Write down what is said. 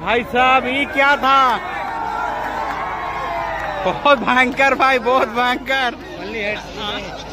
भाई साहब ये क्या था? बहुत भयंकर भाई, बहुत भयंकर।